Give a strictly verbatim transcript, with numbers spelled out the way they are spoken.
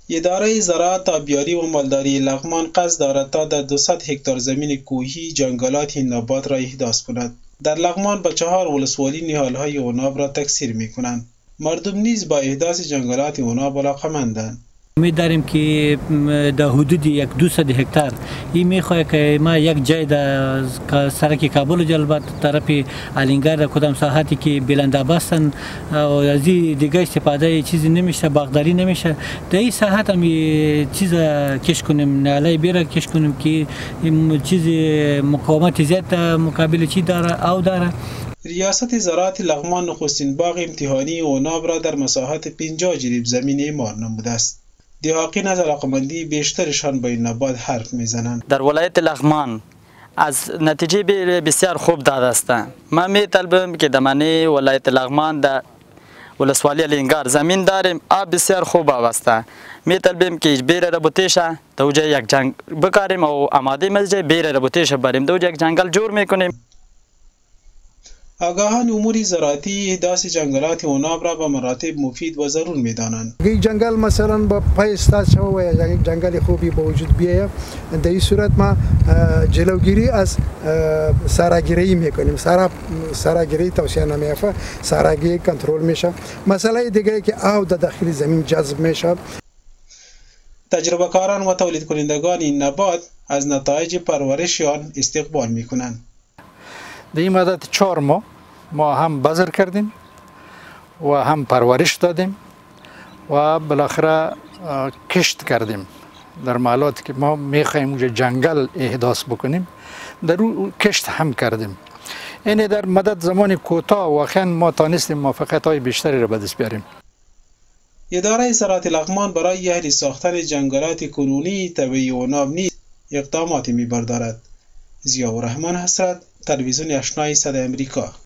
اداره زراعت، آبیاری و مالداری لغمان قصد دارد تا در دویست هکتار زمین کوهی جنگلات نبات را احداث کند. در لغمان به چهار ولسوالی نهالهای عناب را تکثیر می کنند. مردم نیز با احداث جنگلات عناب علاقه‌مندند. می داریم که در حدود یک دویست هکتار این میخواد که ما یک جای در سرک کابل جلبات طرف الینگار کدام ساحتی که بلند بستن و از این دیگه استفاده چیزی نمیشه، باغداری نمیشه. در این ساحت هم چیز کش کنیم، ناله بیره کش کنیم که چیز مقاومت زیاد مقابل چی داره او داره. ریاست زراعت لغمان نخستین باغ امتحانی عناب را در مساحت پنجاه جریب زمین اعمار نموده است. دیحاقین از علاقمندی بیشترشان با این نبات حرف میزنند. در ولایت لغمان از نتیجه بسیار خوب داده است. من میطلبم که در منی ولایت لغمان در ولسوالی الینگار زمین داریم، آب بسیار خوب آوسته. میطلبیم که بیر ربوتیش دوجه یک جنگ بکاریم و آماده مزجه بیر ربوتیش بریم دوجه یک جنگل جور میکنیم. آگاهان امور زراعتی احداث جنگلات عناب را به مراتب مفید و ضرور می‌دانند. این جنگل مثلا با پای استاد شو و یا جنگل خوبی به وجود بیاید، در این صورت ما جلوگیری از ساراگیری میکنیم. سارا ساراگیری توصیه نمی‌افه، ساراگیری کنترل میشه. مسئله دیگه که آب در داخل زمین جذب میشه. تجربه کاران و تولید کنندگان این نبات از نتایج پرورش آن استقبال میکنند. در این مدت چهار ماه ما هم بذر کردیم و هم پرورش دادیم و بالاخره کشت کردیم. در محلاتی که ما میخوایم اونجا جنگل احداث بکنیم در اون کشت هم کردیم. یعنی در مدت زمان کوتاه واقعا ما تانستیم موفقیت های بیشتری را به دست بیاریم. اداره زراعت لغمان برای اهل ساختن جنگلات کنونی طبیعی عناب نیز اقداماتی میبردارد. ضیاءالرحمن حسرت، تلویزیون آشنای صدای امریکا.